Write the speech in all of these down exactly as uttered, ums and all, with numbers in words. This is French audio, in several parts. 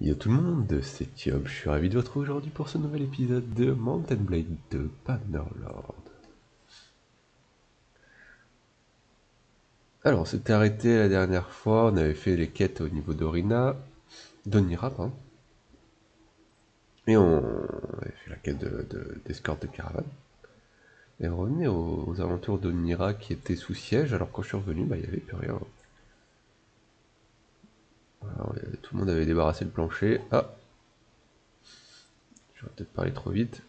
Yo tout le monde, c'est Tiob, je suis ravi de vous retrouver aujourd'hui pour ce nouvel épisode de Mountain Blade deux Bannerlord. Alors on s'était arrêté la dernière fois, on avait fait les quêtes au niveau d'Orina, d'Onira, pardon. Et on avait fait la quête d'escorte de, de, de caravane. Et on revenait aux, aux alentours d'Onira qui était sous siège, alors quand je suis revenu, bah il n'y avait plus rien. Alors, tout le monde avait débarrassé le plancher. Ah, j'aurais peut-être parlé trop vite.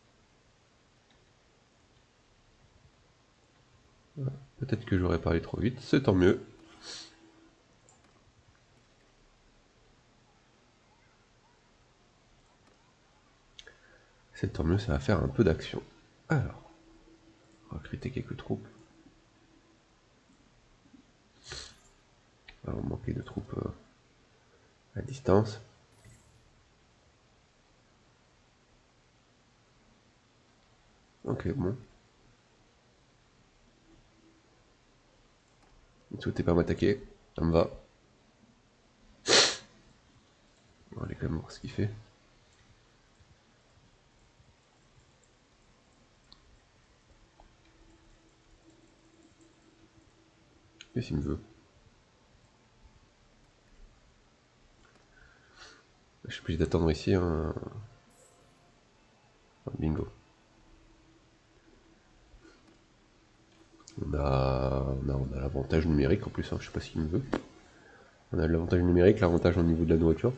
Peut-être que j'aurais parlé trop vite, c'est tant mieux. C'est tant mieux, ça va faire un peu d'action. Alors, recruter quelques troupes. Alors, on manquait de troupes euh, à distance. Ok, bon. Ne souhaitez pas m'attaquer, ça me va. On va aller quand même voir ce qu'il fait. Qu'est-ce qu'il me veut? Je suis obligé d'attendre ici un... Bingo. On a, on a, on a l'avantage numérique en plus, hein. Je sais pas ce qu'il me veut. On a l'avantage numérique, l'avantage au niveau de la nourriture.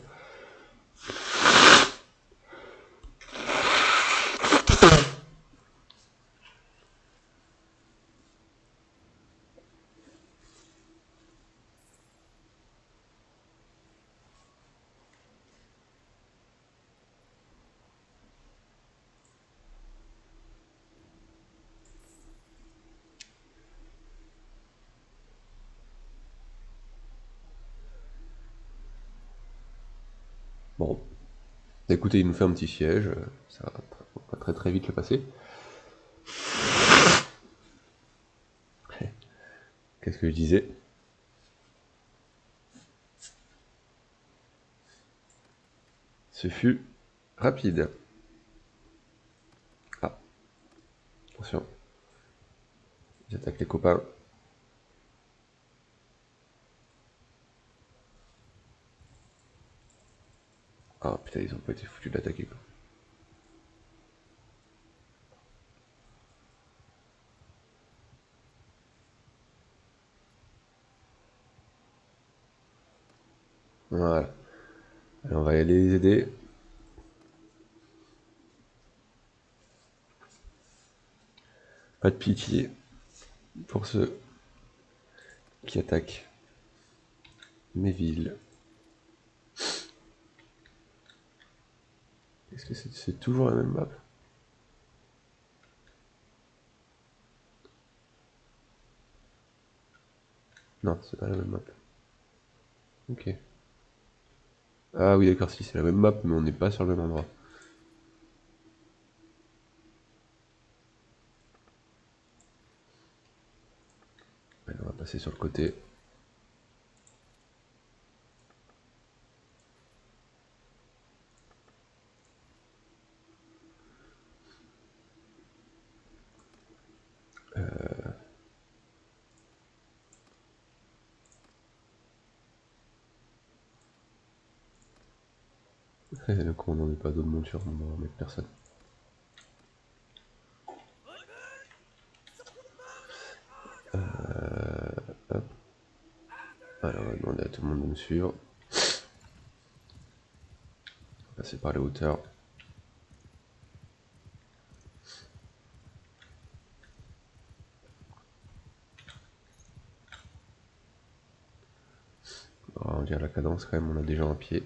Bon. Écoutez, il nous fait un petit siège, ça va très très vite le passer. Qu'est-ce que je disais? Ce fut rapide. Ah, attention. J'attaque les copains. Ah putain, ils ont pas été foutus d'attaquer quoi. Voilà. Allez, on va aller les aider. Pas de pitié pour ceux qui attaquent mes villes. Est-ce que c'est c'est toujours la même map? Non, c'est pas la même map. Ok. Ah oui, d'accord, si c'est la même map, mais on n'est pas sur le même endroit. Allez, on va passer sur le côté. Euh... Donc on n'en met pas d'autres montures, on va mettre personne. Euh... Hop. Alors on va demander à tout le monde de me suivre. On va passer par les hauteurs. On va ralentir la cadence quand même, on a déjà un pied.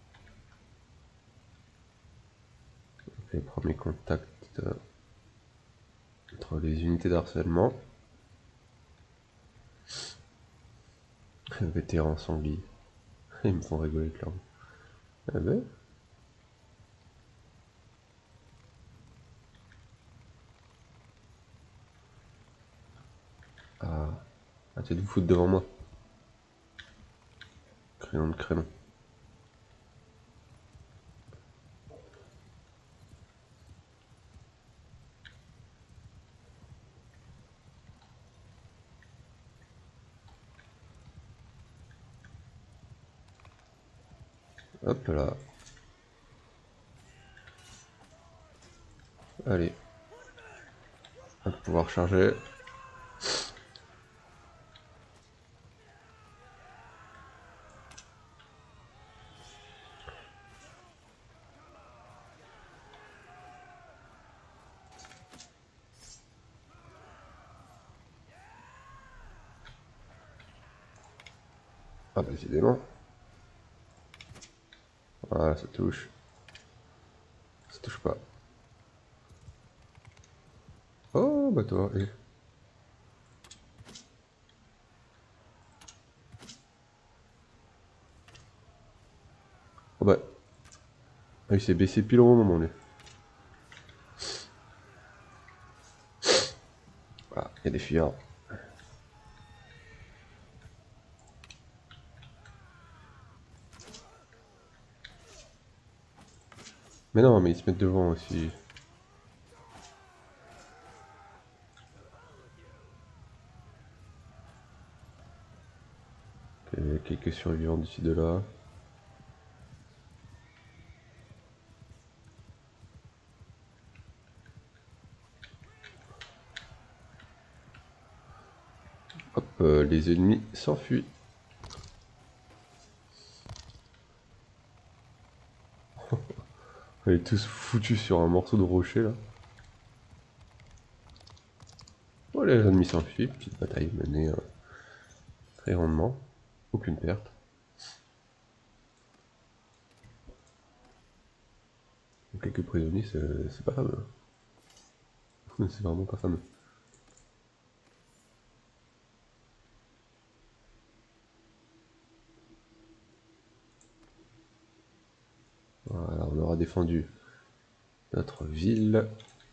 Les premiers contacts entre les unités d'harcèlement. Vétéran sanglier. Ils me font rigoler clairement. Ah ben. Ah, ah tu es de vous foutre devant moi. Crayon de crayon. Hop là. Allez. On va pouvoir charger. Ah bah décidément. Voilà, ça touche. Ça touche pas. Oh bah toi, et... Oh bah... Ah, il s'est baissé pile au moment, lui. Voilà, il y a des fuyards. Mais non, mais ils se mettent devant aussi. Ok, quelques survivants d'ici de là. Hop, euh, les ennemis s'enfuient. On est tous foutus sur un morceau de rocher là. Oh, les ennemis s'enfuient. Petite bataille menée euh, très rondement. Aucune perte. Quelques prisonniers, c'est pas fameux. C'est vraiment pas fameux. Voilà, on aura défendu notre ville.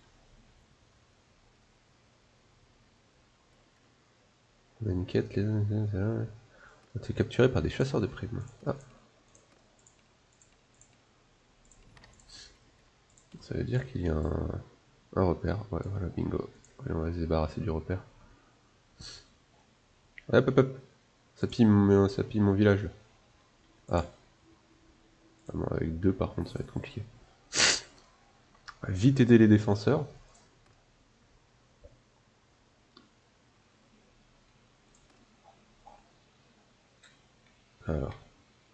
On a une quête, les... On a été capturé par des chasseurs de primes. Ah. Ça veut dire qu'il y a un, un repère. Ouais, voilà, bingo. Et on va se débarrasser du repère. Hop, hop, hop. Ça pille mon, ça pille mon village. Ah. Ah bon, avec deux, par contre, ça va être compliqué. On va vite aider les défenseurs. Alors.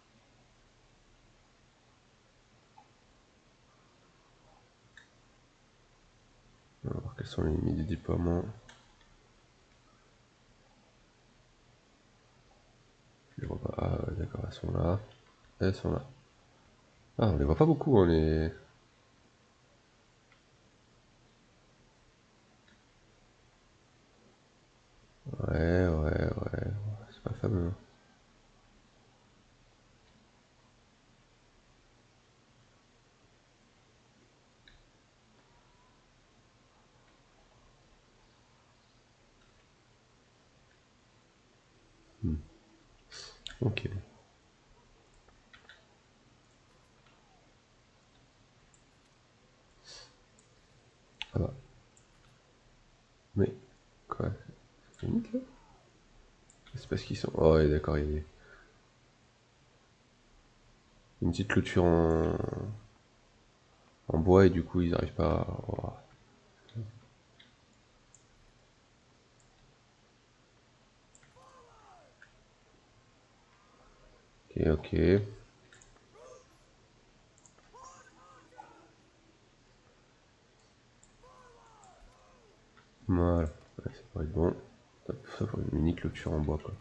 On va voir quels sont les limites du déploiement. Je les vois pas. Ah ouais, d'accord, elles sont là. Elles sont là. Ah, on les voit pas beaucoup, on les... Ouais, ouais, ouais. C'est pas fameux. Hmm. Ok. Ah bah. Mais, quoi? C'est limite là? C'est parce qu'ils sont... Oh ouais, d'accord, il y a une petite clôture en... en bois et du coup ils arrivent pas à... Oh. Ok, ok. Voilà. Ouais, ça pourrait être bon. Ça ferait une mini clôture en bois quoi.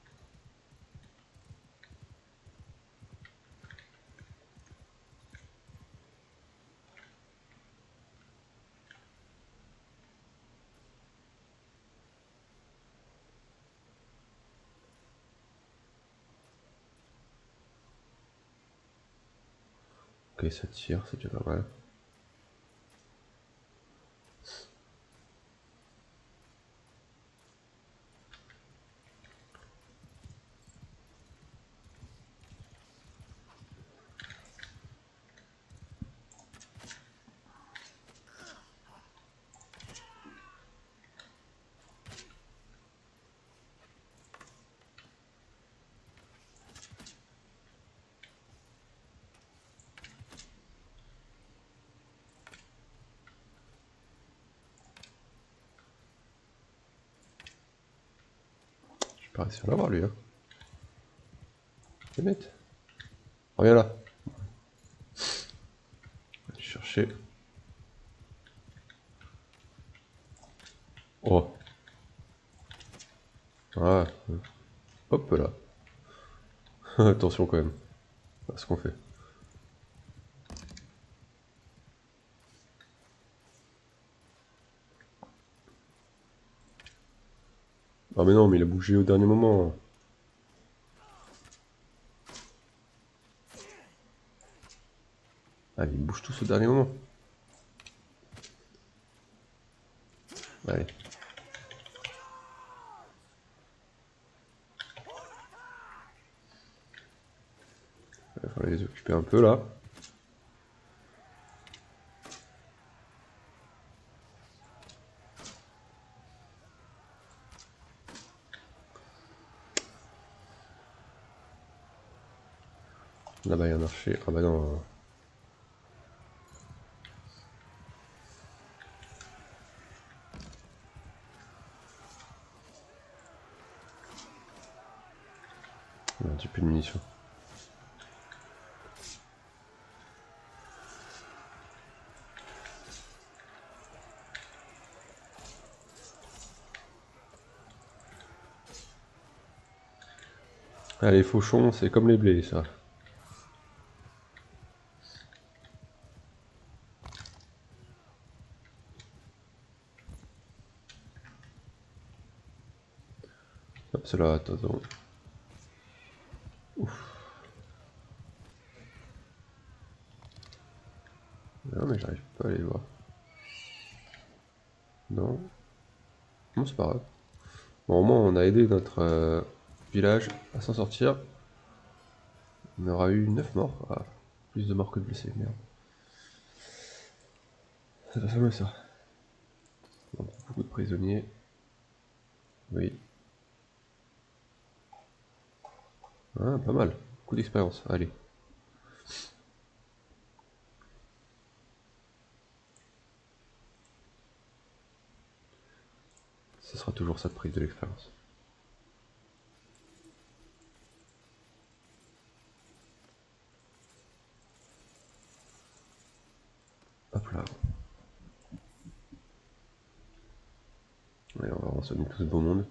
Ok, ça tire, c'est déjà pas mal. pas réussir à l'avoir lui, hein. C'est bête. Reviens là. On va aller chercher. Oh. Ah. Hop là. Attention quand même à ce qu'on fait. Ah mais non, mais il a bougé au dernier moment. Ah, ils bougent tous au dernier moment. Allez. Il va falloir les occuper un peu là. Là-bas il y a un archer. Ah bah non. Il y a un petit peu de munitions. Ah, les fauchons, c'est comme les blés, ça. Hop, c'est là, attends, attends. Ouf. Non, mais j'arrive pas à les voir. Non. Bon, c'est pas grave. Bon, au moins, on a aidé notre euh, village à s'en sortir. On aura eu neuf morts. Ah, plus de morts que de blessés, merde. C'est pas fameux, ça. On prend beaucoup de prisonniers. Oui. Ah, pas mal. Beaucoup d'expérience. Allez. Ce sera toujours ça de prise de l'expérience. Hop là. Allez, on va rançonner tout ce beau monde.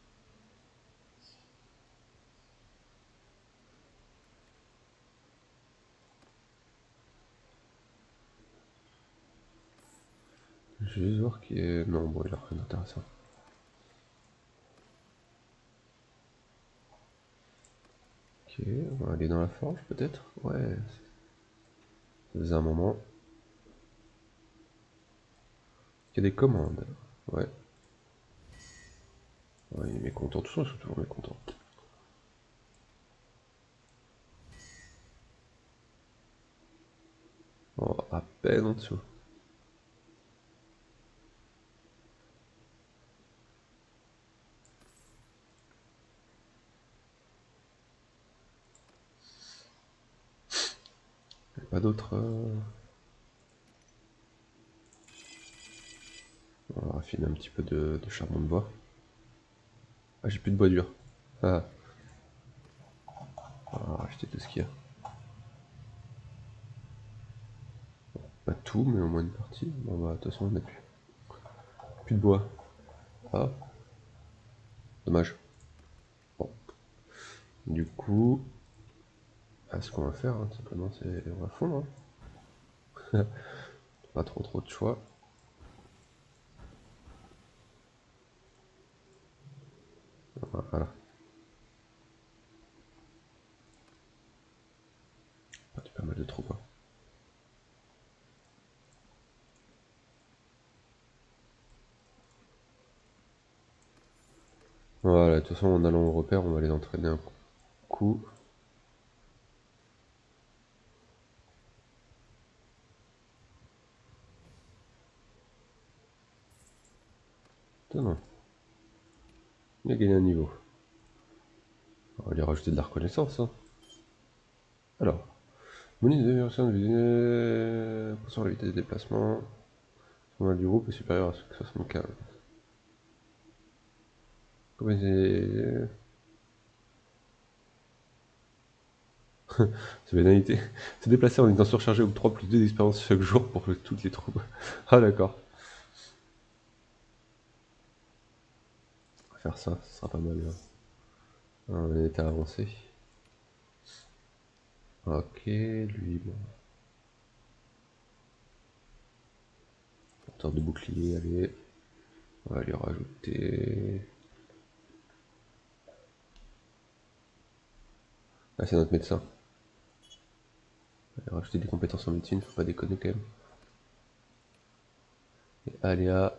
Je vais juste voir qui est... Non, bon, il a rien d'intéressant. Ok, on va aller dans la forge, peut-être. Ouais. Ça faisait un moment. Il y a des commandes. Ouais. Ouais, il est mécontent. Tout ça, ils sont toujours mécontents. Oh, à peine en dessous. Il n'y a pas d'autres... Euh... On va raffiner un petit peu de, de charbon de bois. Ah, j'ai plus de bois dur. Ah. On va racheter tout ce qu'il y a. Pas tout, mais au moins une partie. Bon bah, de toute façon, on n'a plus. Plus de bois. Ah. Dommage. Bon. Du coup... Ah, ce qu'on va faire, hein, simplement, c'est... On va fondre. Hein. Pas trop trop de choix. Voilà. Pas mal de troupes. Hein. Voilà, de toute façon, en allant au repère, on va les entraîner un coup. Putain, non. Il a gagné un niveau. On va lui rajouter de la reconnaissance. Hein. Alors, bonus d'amélioration de vitesse, pour la vitesse de déplacement. Le du groupe est supérieur à soixante-quinze. Comment c'est... C'est pénalité. Se déplacer en étant surchargé ou trois plus deux d'expérience chaque jour pour toutes les troupes. Ah d'accord. On va faire ça, ce sera pas mal. Là. On est état avancé. Ok, lui, bon. Porteur de bouclier, allez. On va lui rajouter... Ah, c'est notre médecin. On va rajouter des compétences en médecine, faut pas déconner quand même. Et aléa.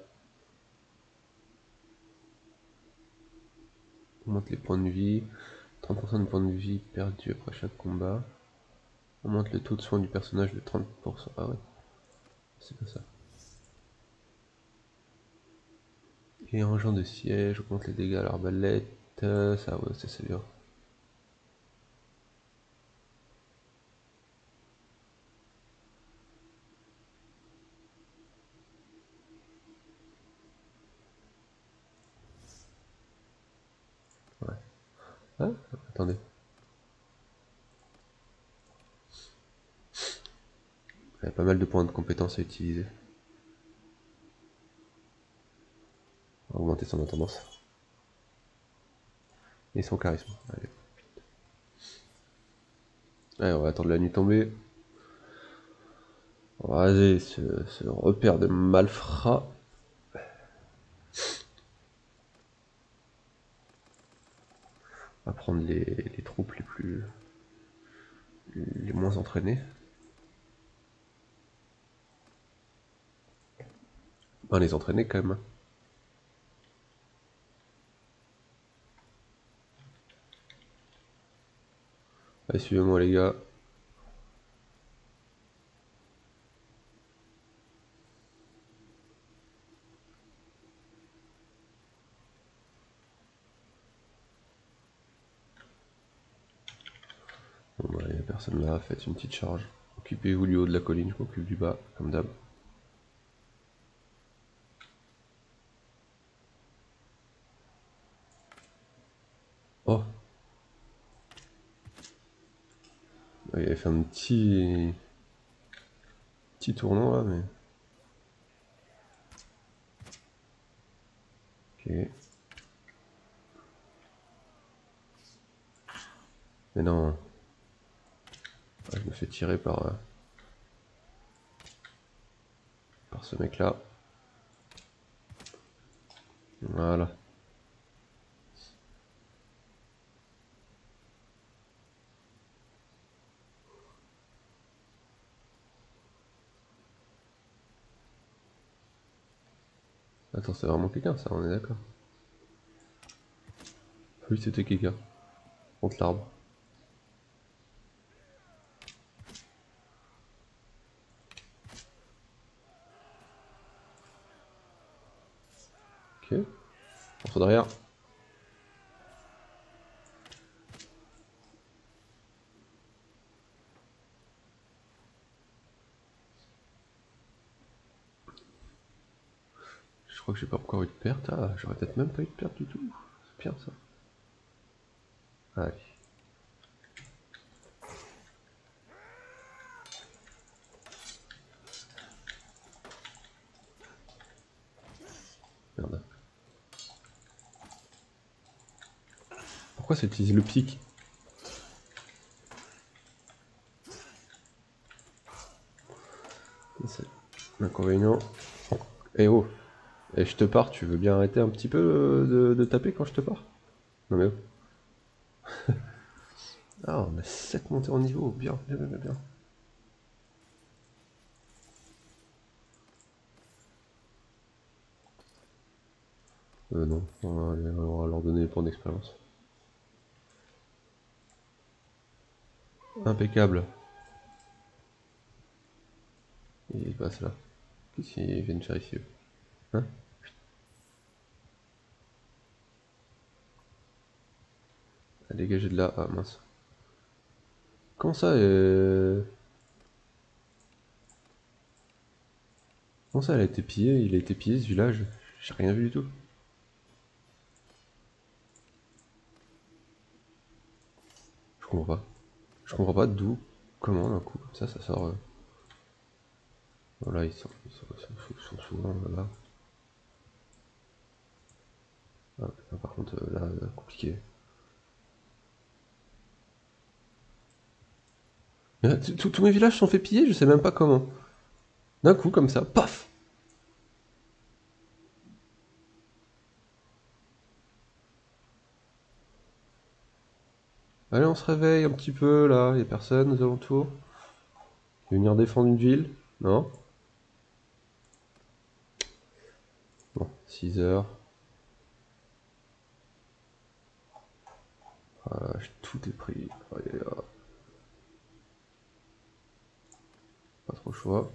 Augmente les points de vie. trente pour cent de points de vie perdus après chaque combat. Augmente le taux de soin du personnage de trente pour cent. Ah ouais. C'est pas ça. Et un genre de siège, augmente les dégâts à l'arbalète. Ça, ouais, ça c'est bien. Ouais. Ah, attendez. Il y a pas mal de points de compétences à utiliser. On va augmenter son intendance. Et son charisme. Allez. Allez, on va attendre la nuit tombée. On va raser ce, ce repère de malfrats. On va prendre les, les troupes les plus... les moins entraînées. Enfin, les entraîner quand même. Allez, suivez-moi les gars. Bon bah, il n'y a personne là, faites une petite charge. Occupez-vous du haut de la colline, je m'occupe du bas, comme d'hab. Oh, il avait fait un petit... petit tournoi là, mais... Ok. Mais non. Ah, je me fais tirer par... euh, par ce mec là. Voilà. Attends, c'est vraiment quelqu'un ça, on est d'accord. Oui, c'était quelqu'un. Contre l'arbre. Ok. Morceau derrière. Je crois que j'ai pas encore eu de perte. Ah, j'aurais peut-être même pas eu de perte du tout. C'est bien ça. Allez. Merde. Pourquoi ça utilise le pic? C'est l'inconvénient. Eh oh. Et je te pars, tu veux bien arrêter un petit peu de, de taper quand je te pars? Non mais oh. Ah, on a sept montées en niveau, bien, bien, bien, bien. Euh, non, on va, on va leur donner des points d'expérience. Impeccable. Il passe là. Qu'est-ce qu'ils viennent faire ici eux? Hein? À dégager de là. Ah mince. Comment ça euh... Comment ça elle a été pillée? Il a été pillé ce village? J'ai rien vu du tout. Je comprends pas. Je comprends pas d'où, comment d'un coup, comme ça, ça sort. Euh... Voilà, ils sont, ils sont, ils sont, ils sont souvent là. Ah, par contre, là, là, compliqué. Tous mes villages sont fait piller, je sais même pas comment. D'un coup, comme ça, paf! Allez, on se réveille un petit peu, là, y a personne aux alentours. Tu veux venir défendre une ville? Non? Bon, six heures. Voilà, tout est pris. Allez, là. Pas trop le choix.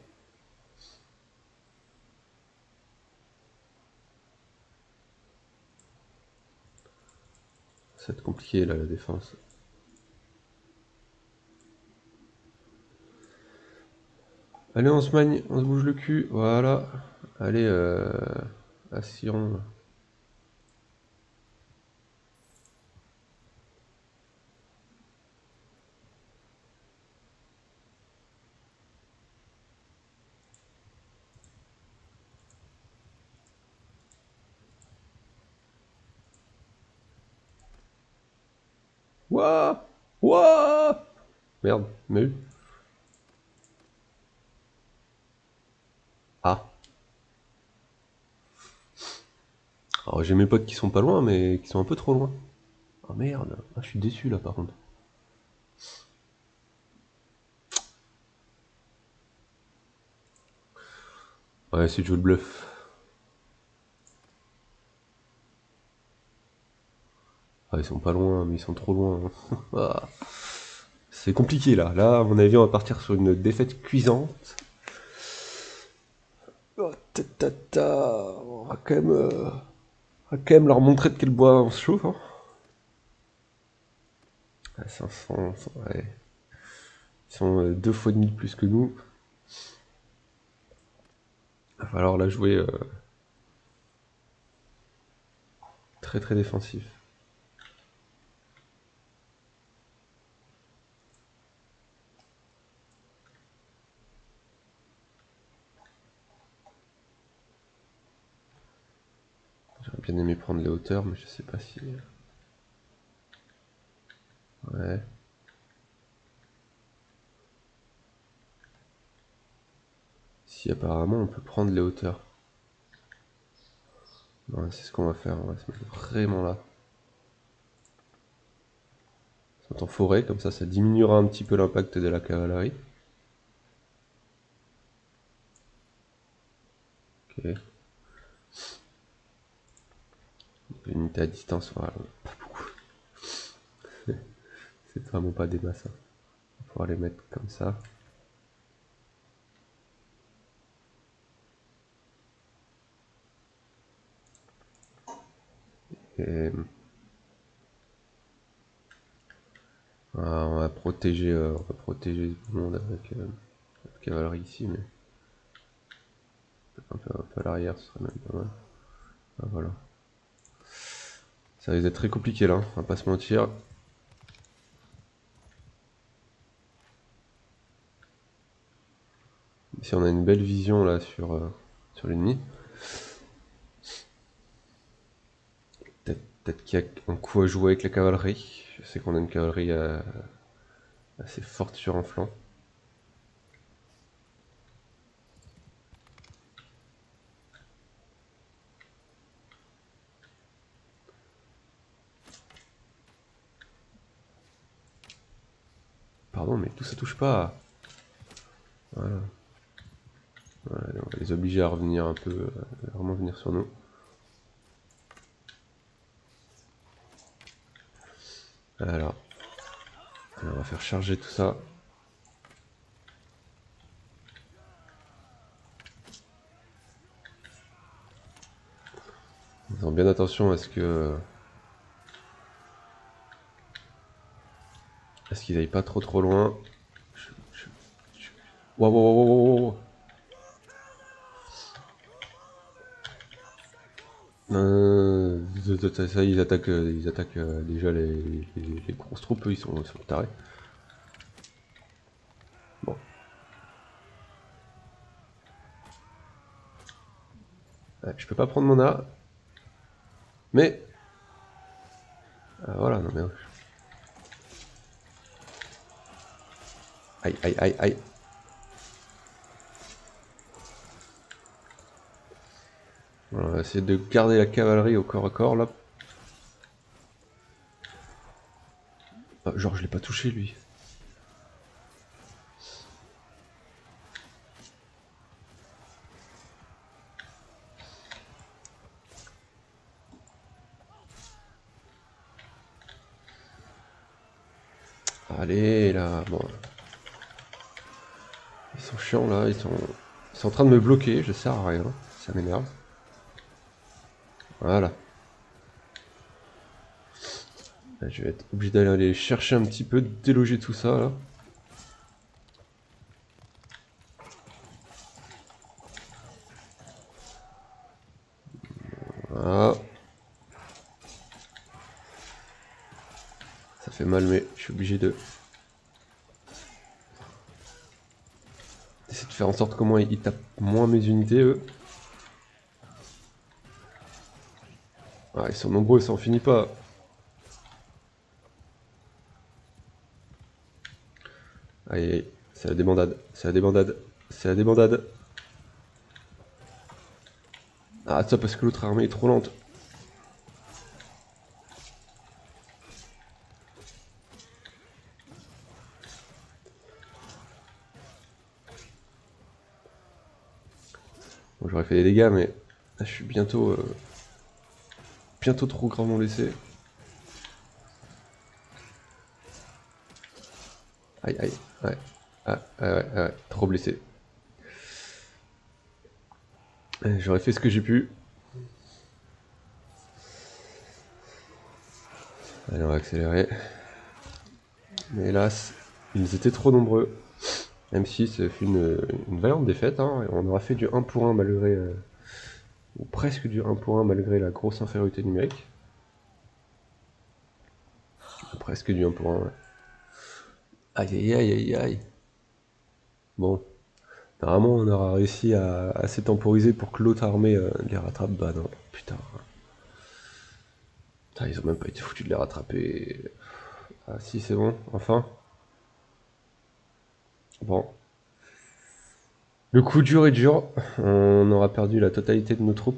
Ça va être compliqué, là, la défense. Allez, on se magne, on se bouge le cul, voilà. Allez, euh... Assion. Ouah! Ouah! Merde, mais... Ah. Alors j'ai mes potes qui sont pas loin, mais qui sont un peu trop loin. Oh merde, ah, je suis déçu là par contre. Ouais, c'est de jouer le bluff. Ah, ils sont pas loin, mais ils sont trop loin. Ah. C'est compliqué là. Là, à mon avis, on va partir sur une défaite cuisante. Oh, ta, ta, ta. On va quand même, euh, on va quand même leur montrer de quel bois on se chauffe. Hein. Ah, cinq cents, ouais. Ils sont euh, deux fois demi plus que nous. Il va falloir la jouer euh, très très défensif. J'aurais bien aimé prendre les hauteurs, mais je sais pas si... Ouais. Si apparemment on peut prendre les hauteurs. Ouais, c'est ce qu'on va faire, on va se mettre vraiment là. On va en forêt, comme ça ça diminuera un petit peu l'impact de la cavalerie. Ok. Unité à distance, voilà. Pas beaucoup. C'est vraiment pas des masses. Hein. On va pouvoir les mettre comme ça. Et... Ah, on va protéger, euh, on va protéger tout le monde avec euh, notre cavalerie ici, mais un peu, un peu à l'arrière, ce serait même pas mal. Ah, voilà. Ça risque d'être très compliqué là, on va pas se mentir. Ici on a une belle vision là sur, euh, sur l'ennemi. Peut-être peut qu'il y a un coup à jouer avec la cavalerie. Je sais qu'on a une cavalerie euh, assez forte sur un flanc. Pardon, mais tout ça touche pas. Voilà. Voilà, on va les obliger à revenir un peu, euh, à vraiment venir sur nous. Alors, alors, on va faire charger tout ça. En faisant bien attention à ce que... à ce qu'ils aillent pas trop trop loin. Waouh, waouh, waouh, waouh, waouh. Euh, ça, ils attaquent, ils attaquent euh, déjà les, les, les grosses troupes, eux, ils sont, ils sont tarés. Ouais, je peux pas prendre mon A. Mais... Ah, voilà, non mais... Aïe, aïe, aïe, aïe. Voilà, on va essayer de garder la cavalerie au corps à corps, là. Ah, genre, je l'ai pas touché, lui. Allez, là, bon. Ils sont chiants, là, ils sont... Ils sont en train de me bloquer, je sers à rien. Ça m'énerve. Voilà. Là, je vais être obligé d'aller aller chercher un petit peu, déloger tout ça, là. Voilà. Ça fait mal, mais je suis obligé de... d'essayer de faire en sorte que moi, ils tapent moins mes unités, eux. Ah, ils sont nombreux, ça en finit pas. Aïe, aïe, c'est la débandade, c'est la débandade, c'est la débandade. Ah, ça parce que l'autre armée est trop lente. Bon, j'aurais fait des dégâts, mais là, je suis bientôt... Euh, bientôt trop gravement blessé. Aïe, aïe, ouais. Ah, ouais, ouais, ouais, trop blessé. J'aurais fait ce que j'ai pu. Allez, on va accélérer. Mais hélas, ils étaient trop nombreux. Même si ça fait une, une vaillante défaite, hein. On aura fait du un pour un malgré... Euh, ou presque du un pour un malgré la grosse infériorité numérique. Presque du un pour un, ouais. Aïe aïe aïe aïe aïe. Bon. Normalement on aura réussi à, à s'y temporiser pour que l'autre armée euh, les rattrape. Bah non, putain. Putain, ils ont même pas été foutus de les rattraper. Ah si, c'est bon, enfin. Bon. Le coup dur est dur. On aura perdu la totalité de nos troupes.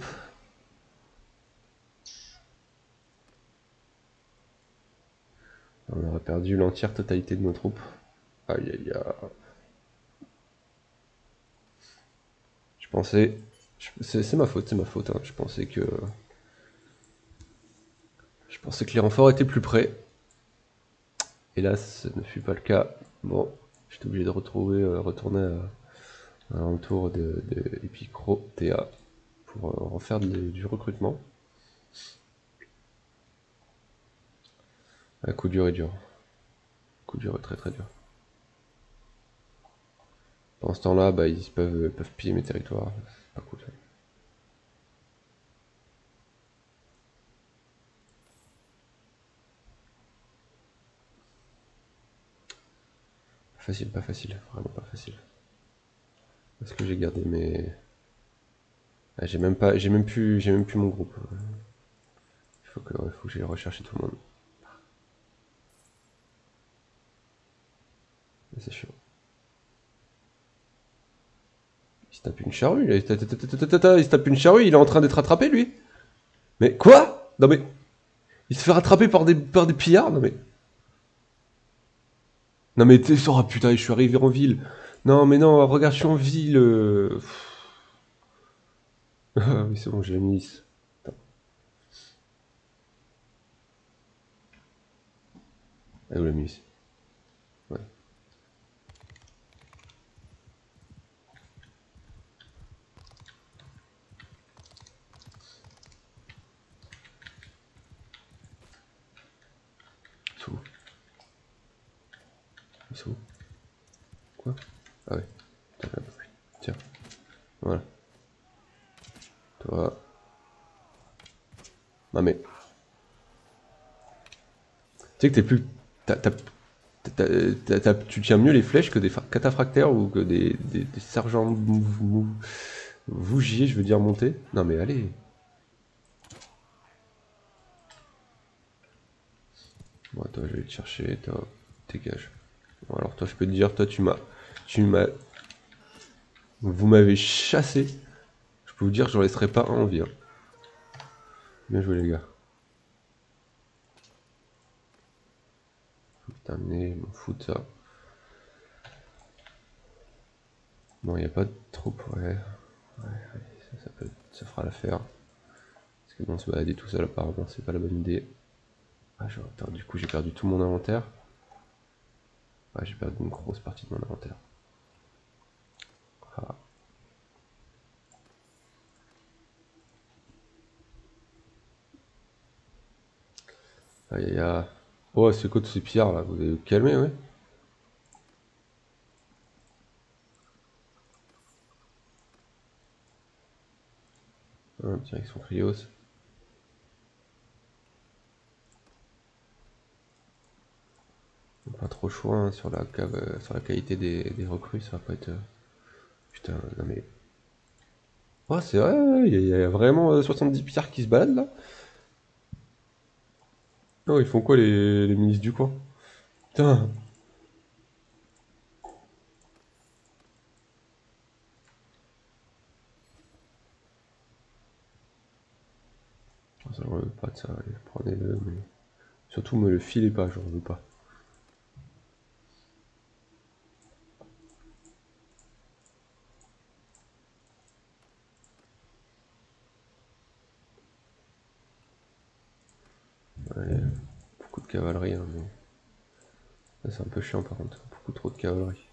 On aura perdu l'entière totalité de nos troupes. Aïe aïe aïe. Je pensais... C'est ma faute, c'est ma faute. Hein. Je pensais que... Je pensais que les renforts étaient plus près. Hélas, ce ne fut pas le cas. Bon, j'étais obligé de retrouver, euh, retourner à, à un tour de, de Epicro T A pour euh, refaire de, du recrutement. Un coup dur et dur. Coup dur et très très dur. Pendant ce temps-là, bah, ils peuvent, peuvent piller mes territoires. C'est pas cool ça. Facile, pas facile, vraiment pas facile. Est-ce que j'ai gardé mes... Ah, j'ai même pas, j'ai même plus, j'ai même plus mon groupe. Il faut que, ouais, faut que j'aille rechercher tout le monde. C'est chiant. Il se tape une charrue, il se tape une charrue, il est en train d'être attrapé lui. Mais quoi? Non mais, il se fait rattraper par des, par des pillards, non mais. Non mais t'es... Oh putain, je suis arrivé en ville. Non mais non, regarde, je suis en ville. Euh... Ah oui, c'est bon, j'ai la milice. Attends. Elle est où la milice? Ouais. Ils sont où? Ils sont où? Quoi? Ah ouais. Tiens. Voilà. Toi. Non mais... Tu sais que t'es plus... T'as, t'as, t'as, t'as, tu tiens mieux les flèches que des cataphractaires ou que des, des, des sergents mou, mou, Vougier, je veux dire monter. Non mais allez. Bon, toi, je vais te chercher. Toi, dégage. Bon, alors toi, je peux te dire, toi, tu m'as... Tu m'as... Vous m'avez chassé. Je peux vous dire, j'en laisserai pas un en vie. Hein. Bien joué, les gars. Faut terminer, m'en fous de ça. Bon, il n'y a pas trop... Ouais. Ouais, ouais, ça, ça, peut... ça fera l'affaire. Parce que bon, se balader tout seul, apparemment, c'est pas la bonne idée. Ah, je... Attends, du coup, j'ai perdu tout mon inventaire. Ouais, j'ai perdu une grosse partie de mon inventaire. Ah. Aïe aïe aïe. Oh, c'est quoi tous ces pillards là? Vous allez vous calmer, ouais? Hein, direction Krios. Pas trop choix hein, sur, la cave, euh, sur la qualité des, des recrues, ça va pas être. Euh... Putain, non mais. Oh, c'est vrai, il y, y, a vraiment euh, soixante-dix pillards qui se baladent là? Oh, ils font quoi les, les ministres du coin? Putain! Ça, j'en veux pas de ça, allez, prenez-le, mais. Surtout, me le filez pas, j'en veux pas. Allez, beaucoup de cavalerie, hein, mais. C'est un peu chiant par contre, beaucoup trop de cavalerie.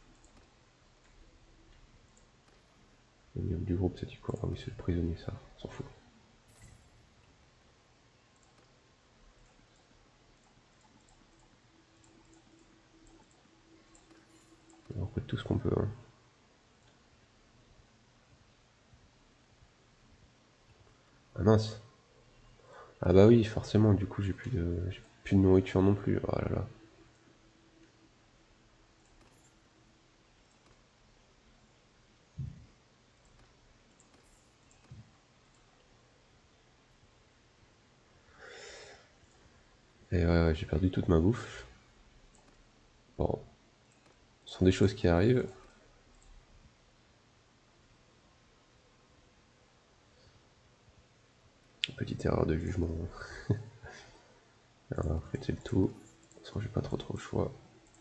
Le milieu du groupe, ça dit quoi? Ah oui, c'est le prisonnier, ça, on s'en fout. On recrute tout ce qu'on peut. Hein. Ah mince! Ah bah oui, forcément, du coup, j'ai plus de, j'ai plus de nourriture non plus. Oh là là. Et ouais, ouais j'ai perdu toute ma bouffe. Bon, ce sont des choses qui arrivent. Petite erreur de jugement. Alors, faites le tout. De toute façon, j'ai pas trop trop le choix.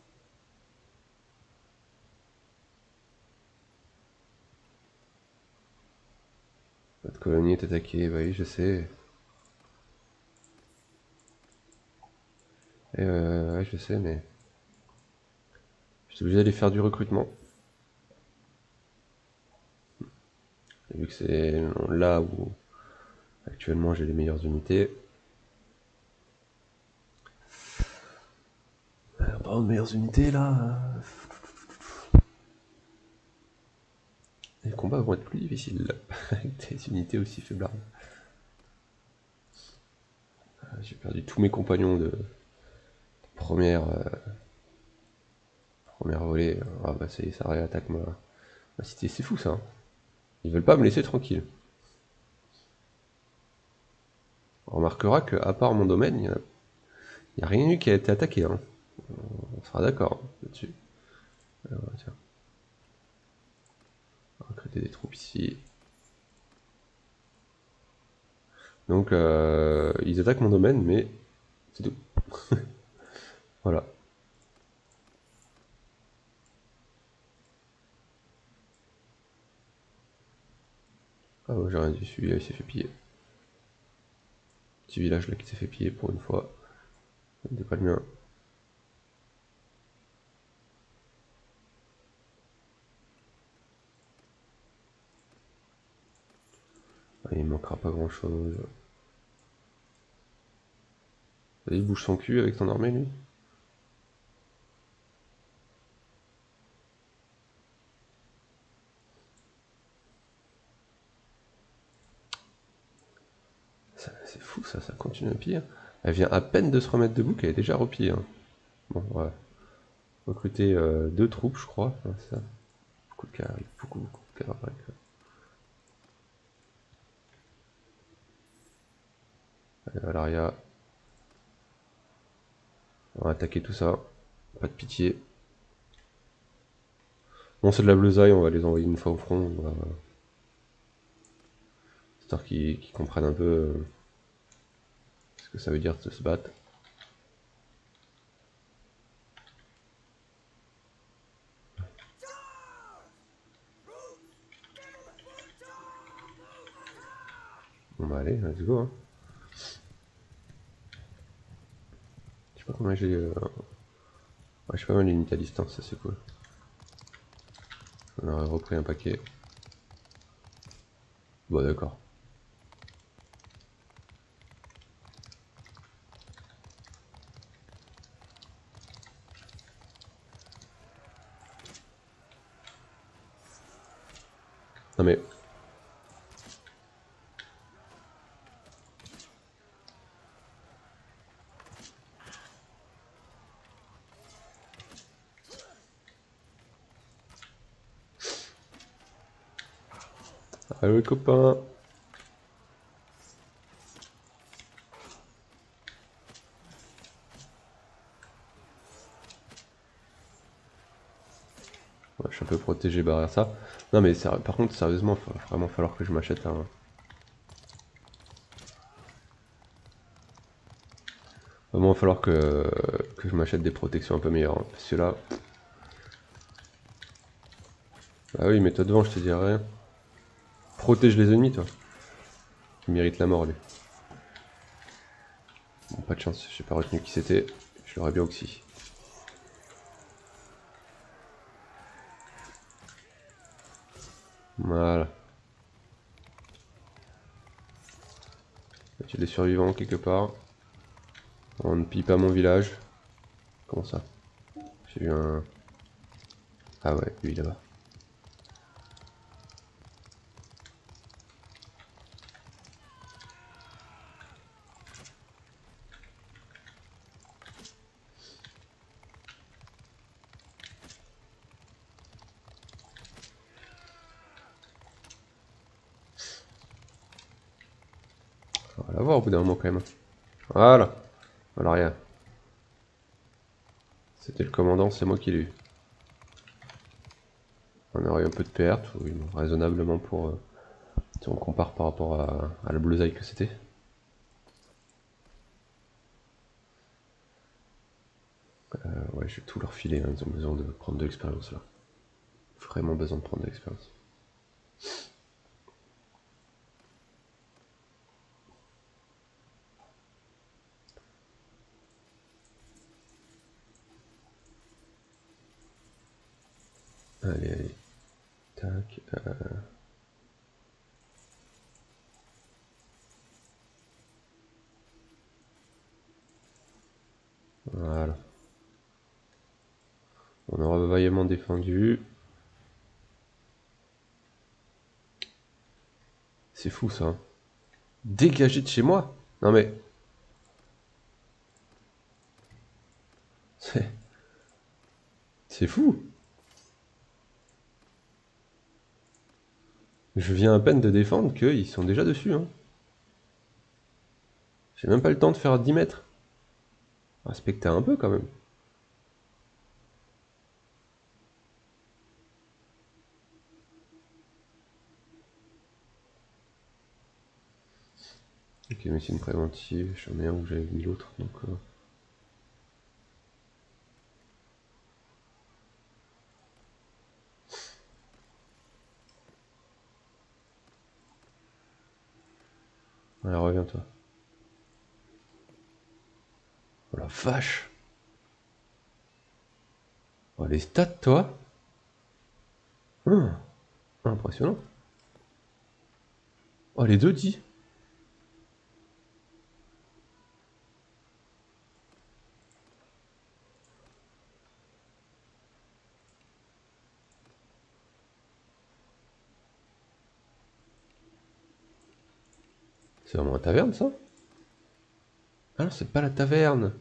Votre colonie est attaquée, bah oui, je sais. Et euh, ouais, je sais, mais. J'étais obligé d'aller faire du recrutement. Et vu que c'est là où actuellement j'ai les meilleures unités. En parlant de meilleures unités là. Les combats vont être plus difficiles avec des unités aussi faiblardes. J'ai perdu tous mes compagnons de première, euh, première volée. Ah bah ça y est, ça réattaque ma, ma cité. C'est fou ça. Hein. Ils veulent pas me laisser tranquille. On remarquera qu'à part mon domaine, il n'y a, a, rien eu qui a été attaqué. Hein. On sera d'accord hein, là-dessus. Alors, tiens. On va recruter des troupes ici. Donc euh, ils attaquent mon domaine, mais c'est tout. Voilà. Ah ouais, j'ai rien dit, celui-là il s'est fait piller. Petit village là qui s'est fait piller pour une fois. C'était pas le mien. Ah, il manquera pas grand chose. Il bouge son cul avec ton armée lui. C'est fou ça, ça continue à piller. Elle vient à peine de se remettre debout qu'elle est déjà repillée. Hein. Bon, ouais. Recruter euh, deux troupes, je crois. Hein, ça. Beaucoup de cavalerie, beaucoup, beaucoup de cavalerie. Allez, Valaria. On va attaquer tout ça. Pas de pitié. Bon, c'est de la bleusaille, on va les envoyer une fois au front. On va... Histoire qu'ils qu'ils comprennent un peu euh, ce que ça veut dire de se battre. Bon bah allez, let's go. Hein. Je sais pas combien j'ai... Euh... Ouais, j'ai pas mal d'unités à distance, ça c'est cool. On aurait repris un paquet. Bon d'accord. Non mais... Allô les copains. Ouais, je suis un peu protégé derrière ça. Non mais par contre, sérieusement, il va vraiment falloir que je m'achète un... Vraiment, il va falloir que, que je m'achète des protections un peu meilleures. Hein, parce que là... Ah oui, mais toi devant, je te dirais rien. Protège les ennemis, toi. Il mérite la mort, lui. Bon, pas de chance, j'ai pas retenu qui c'était. Je l'aurais bien oxy. Voilà. Il y a des survivants quelque part. On ne pille pas mon village. Comment ça? J'ai eu un... Ah ouais, lui là-bas. On va la voir au bout d'un moment quand même. Voilà. Voilà rien. C'était le commandant, c'est moi qui l'ai eu. On aurait eu un peu de perte, oui, raisonnablement pour... Euh, si on compare par rapport à, à la bleusaille que c'était. Euh, ouais, je vais tout leur filer, hein, ils ont besoin de prendre de l'expérience là. Vraiment besoin de prendre de l'expérience. Allez, allez. Tac. Euh... Voilà. On aura vaillamment défendu. C'est fou ça. Hein. Dégagez de chez moi. Non mais... C'est... C'est fou. Je viens à peine de défendre qu'ils sont déjà dessus. Hein. J'ai même pas le temps de faire dix mètres. Respectez un peu quand même. Ok, mais c'est une préventive. J'en ai un où j'avais mis l'autre. Donc... Euh... Allez, reviens-toi. Oh la vache. Oh, les stats, toi. Hum, impressionnant. Oh, les deux dits. C'est vraiment la taverne, ça? Ah non, c'est pas la taverne.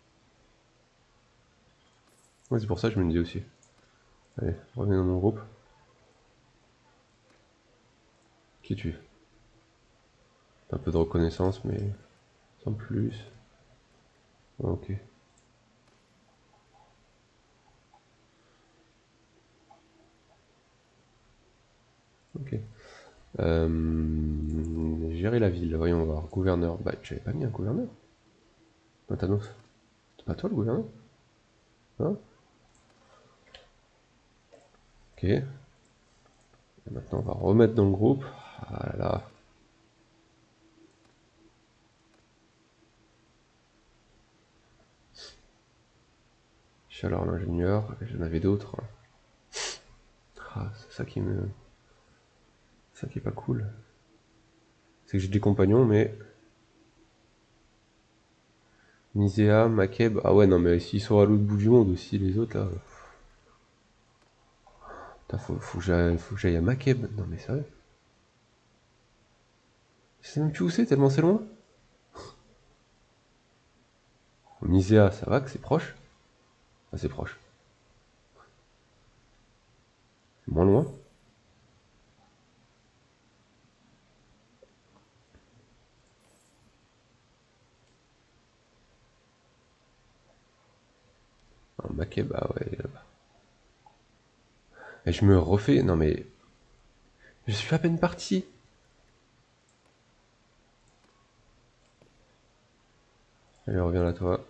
Ouais, c'est pour ça que je me disais aussi. Allez, revenez dans mon groupe. Qui es-tu? T'as un peu de reconnaissance, mais Sans plus. Ok. Ok. Euh, gérer la ville, voyons voir. Gouverneur. Bah, j'avais pas mis un gouverneur. Matanos. C'est pas toi le gouverneur? Hein? Ok. Et maintenant, on va remettre dans le groupe. Voilà. Chaleur l'ingénieur. J'en avais d'autres. Ah, c'est ça qui me. C'est ça qui est pas cool. C'est que j'ai des compagnons, mais. Nisea, Makeb. Ah ouais, non, mais s'ils sont à l'autre bout du monde aussi, les autres là. Putain, faut, faut que j'aille faut que j'aille à Makeb. Non, mais sérieux. Je sais même plus où c'est, tellement c'est loin. Nisea, ça va que c'est proche. Ah, c'est proche. C'est moins loin. Ah, Makeb, ah ouais, là-bas. Et je me refais. Non, mais. Je suis à peine parti. Allez, reviens là, toi.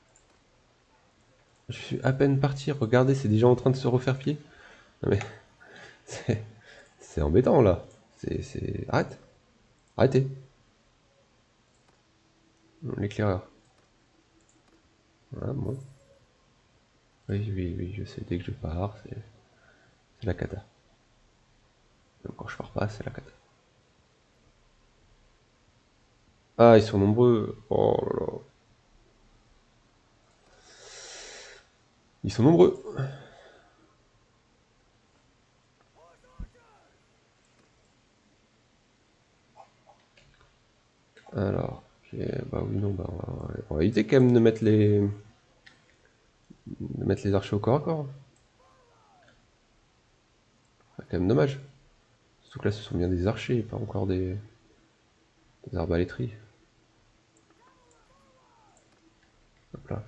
Je suis à peine parti. Regardez, c'est déjà en train de se refaire pied. Non, mais. C'est. C'est embêtant là. C'est. c'est- Arrête. Arrêtez. L'éclaireur. Voilà, bon. Oui, oui, oui, je sais. Dès que je pars, c'est. C'est la cata. Donc quand je pars pas, c'est la cata. Ah, ils sont nombreux. Oh là là. Ils sont nombreux. Alors. Ok, bah oui, non, bah. On va, on va éviter quand même de mettre les. De mettre les archers au corps à corps. C'est quand même dommage. Surtout que là, ce sont bien des archers, pas encore des. Des arbalétries. Hop là.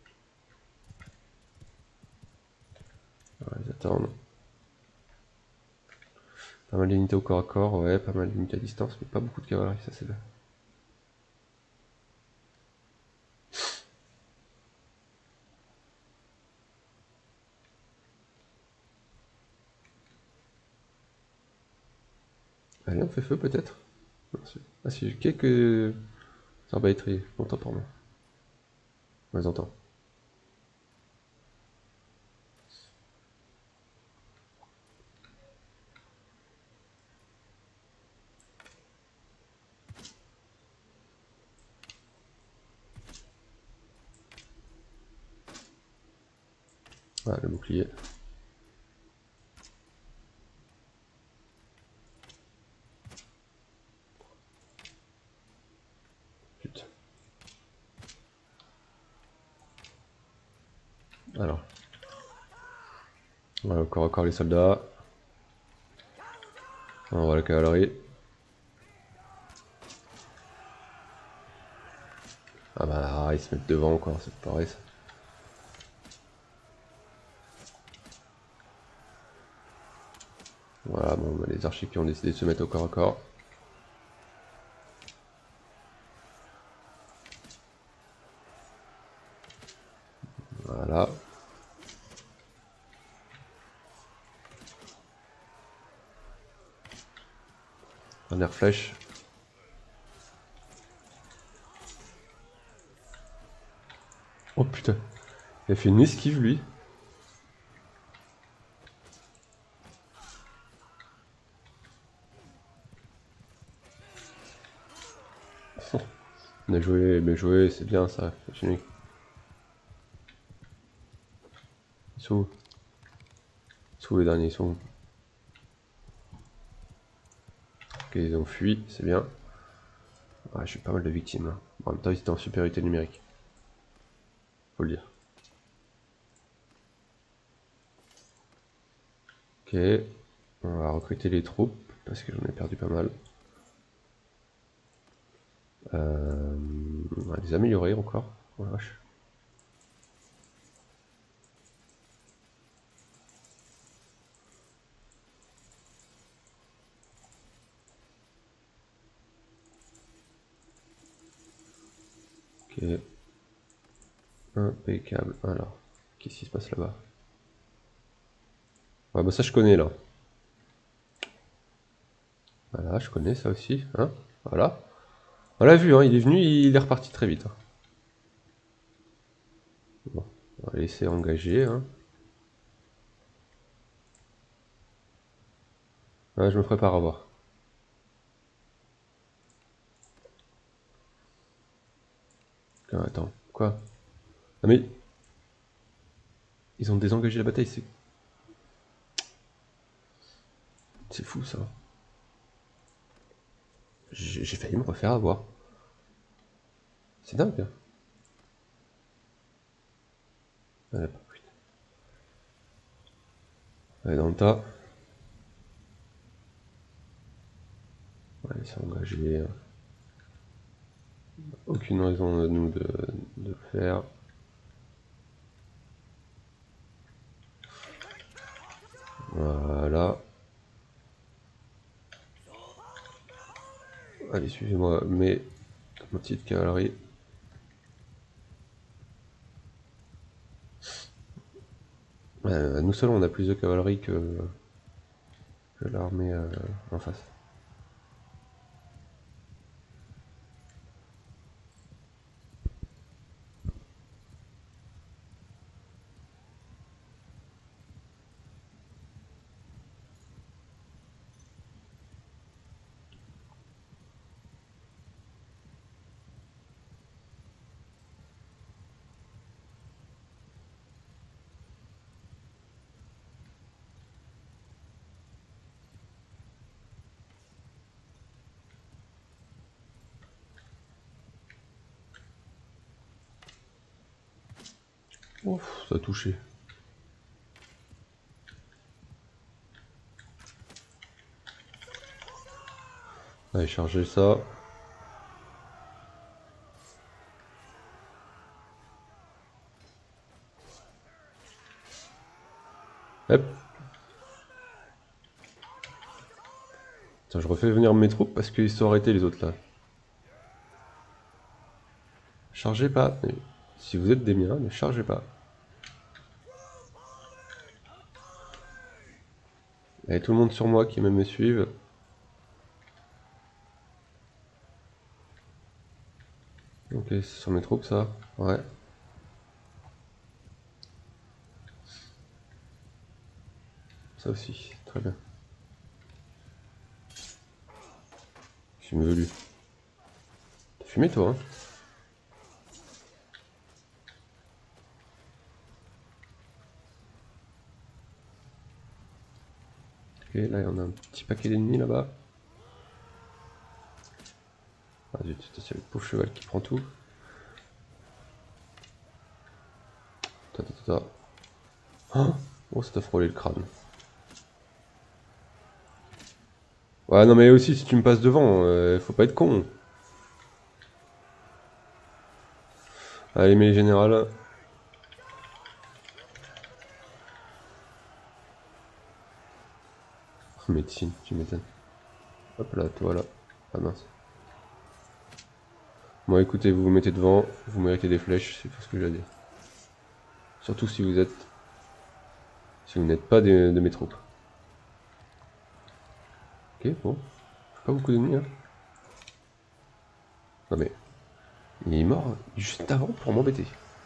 On va les attendre. Pas mal d'unités au corps à corps, ouais, pas mal d'unités à distance, mais pas beaucoup de cavalerie, ça c'est bien. Allez, on fait feu peut-être. Ah si, j'ai quelques arbalétriers, content pour moi. On les entend. Ah, le bouclier. Putain. Alors. Voilà, corps à corps les soldats. On voit la cavalerie. Ah bah, ils se mettent devant encore, c'est pareil ça. Voilà, bon, bah, les archers qui ont décidé de se mettre au corps à corps. Voilà. Dernière flèche. Oh putain. Il a fait une esquive lui. On a joué, bien joué, c'est bien ça. Ils sont où? Ils sont où les derniers? Ils sont où? Ok, ils ont fui, c'est bien. Ah, j'ai pas mal de victimes là. En même temps, ils étaient en supériorité numérique. Faut le dire. Ok. On va recruter les troupes parce que j'en ai perdu pas mal. Euh, va les améliorer encore. Oh la vache. Ok. Impeccable. Alors, qu'est-ce qui se passe là-bas? Ouais, bah ça je connais là. Voilà, je connais ça aussi. Hein, voilà. On l'a vu, hein, il est venu, il est reparti très vite. Hein. Bon, on va laisser engager. Hein. Ouais, je me prépare à voir. Ah, attends, quoi? Ah mais... Ils ont désengagé la bataille, c'est... C'est fou ça. J'ai failli me refaire avoir. C'est dingue. Hein. Allez, Allez, dans le tas. Allez, c'est engagé. Aucune raison de nous de, de le faire. Voilà. Allez, suivez-moi, mais ma petite cavalerie. Euh, nous seuls, on a plus de cavalerie que, que l'armée euh, en face. Ouf, ça a touché. Allez, chargez ça. Hop. Tiens, je refais venir mes troupes parce qu'ils sont arrêtés les autres là. Chargez pas. Si vous êtes des miens, ne chargez pas. Allez, tout le monde sur moi qui même me suivent. Ok, c'est sur mes troupes ça. Ouais. Ça aussi, très bien. Je suis velu. T'as fumé toi, hein? Ok, là on a un petit paquet d'ennemis là-bas. Ah zut, c'est le pauvre cheval qui prend tout. Ta, ta, ta, ta. Oh, oh, ça t'a frôlé le crâne. Ouais, non mais aussi si tu me passes devant, euh, faut pas être con. Allez, mais les générales. Médecine, tu m'étonnes. Hop là, toi là. Ah mince. Bon écoutez, vous vous mettez devant, vous méritez des flèches, c'est tout ce que j'ai à dire. Surtout si vous êtes... Si vous n'êtes pas de, de mes troupes. Ok, bon. Pas beaucoup d'ennemis, hein. Non mais... Il est mort juste avant pour m'embêter.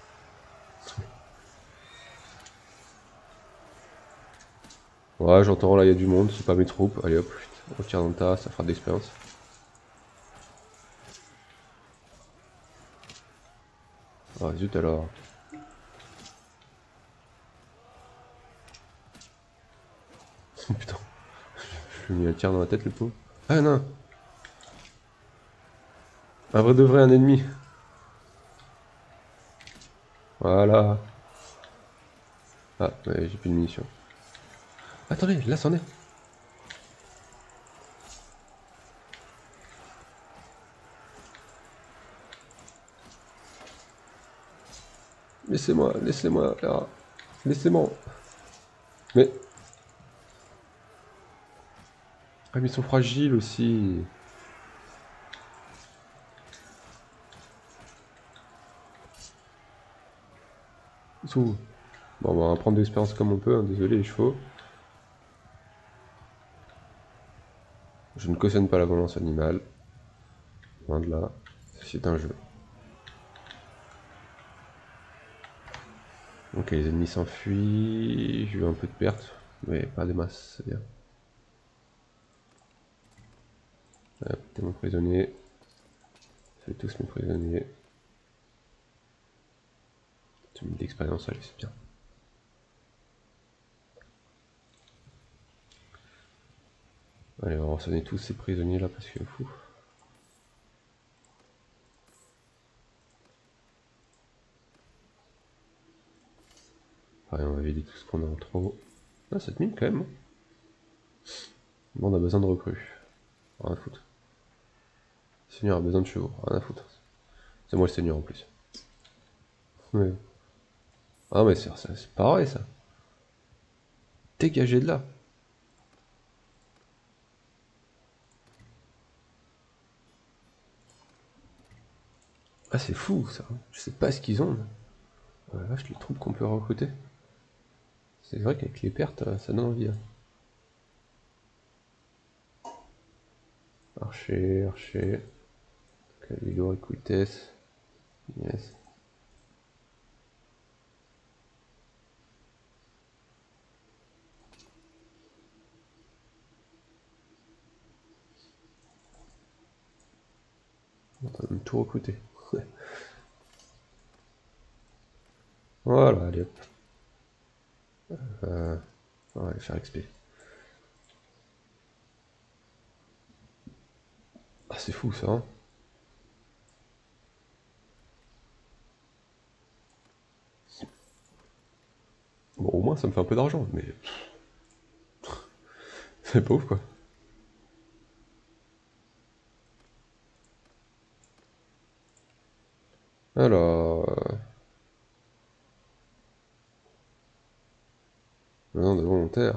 Ouais, j'entends, là il y a du monde, c'est pas mes troupes. Allez hop, on tire dans le tas, ça fera de l'expérience. Ah zut alors. Putain, je lui ai mis un tir dans la tête le pauvre. Ah non. Un vrai de vrai, un ennemi. Voilà. Ah, ouais, j'ai plus de munitions. Attendez, là c'en est. laissez-moi, laissez-moi, ah, laissez-moi. Mais... Ah, mais ils sont fragiles aussi. Ils sont où? Bon, on va prendre de l'expérience comme on peut, hein, désolé les chevaux. Je ne cautionne pas la violence animale. Loin de là. C'est un jeu. Ok, les ennemis s'enfuient. J'ai eu un peu de pertes, mais pas des masses, c'est bien. Hop, t'es mon prisonnier. C'est tous mes prisonniers. Tu mets d'expérience, allez, c'est bien. Allez, on va rançonner tous ces prisonniers là parce que fou. Allez, on va vider tout ce qu'on a en trop. Ah, cette mine quand même. Bon, on a besoin de recrues. Rien à foutre. Le seigneur a besoin de chevaux, rien à foutre. C'est moi le seigneur en plus. Ouais. Ah, mais c'est pareil ça. Dégagez de là. Ah, c'est fou ça. Je sais pas ce qu'ils ont. Oh la vache, les troupes qu'on peut recruter. C'est vrai qu'avec les pertes, ça donne envie. Hein. Archer, archer. Calilo, Equites. Yes. On va même tout recruter. Voilà, allez hop. Euh, on va aller faire X P. Ah, c'est fou ça. Hein. Bon, au moins ça me fait un peu d'argent, mais. C'est pas ouf quoi. Alors. Euh... Besoin de volontaires.